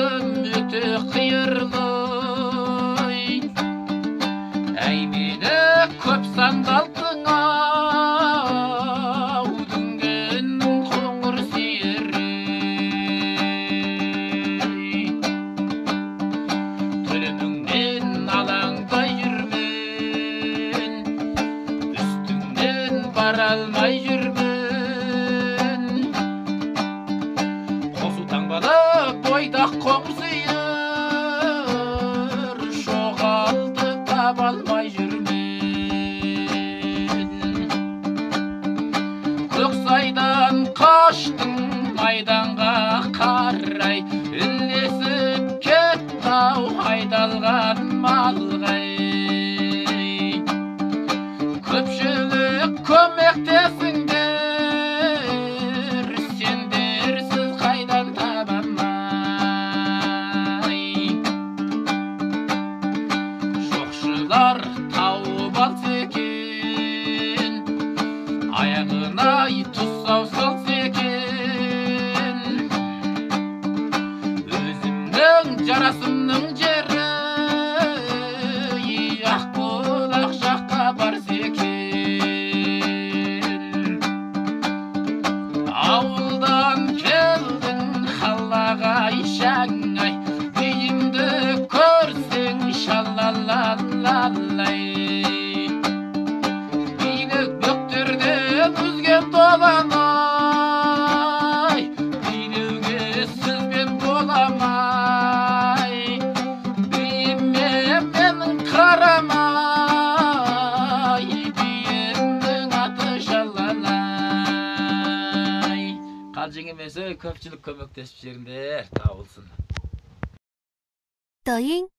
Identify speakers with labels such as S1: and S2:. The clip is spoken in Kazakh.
S1: Жолым өте қиырлы, әй мені көп сандалтың ау, дүнгеннің қоңыр сиыры. Төлеміңнен алаңдай жүрмен, үстіңнен бара алмай жүрмен. Қосу таңбалы бойдақ қоңыр сиыр, жоғалды таба алмай жүрмен. Көксайдан қаштың майданға қарай, ілесіп кетті-ау айдалған малғай. Көпшілік көмектесіңдер, сендерсіз қайдан табам-ай. Жоқшылар тауып алса екен, аяғына тұсау салса екен. Өзімнің жарасымның жері Ақбұлақ жаққа барса екен. Ауылдан келдің қалаға жаңай, үйіңді көрсең шалалалалай. Биік бөктерден үзген доламай, билеуге сөзбен боламай. Биіме менің қарамай, биімнің аты шалалай. Қалжың емес, көпшілік көмектесіп жүріңдер, табылсын.
S2: 抖音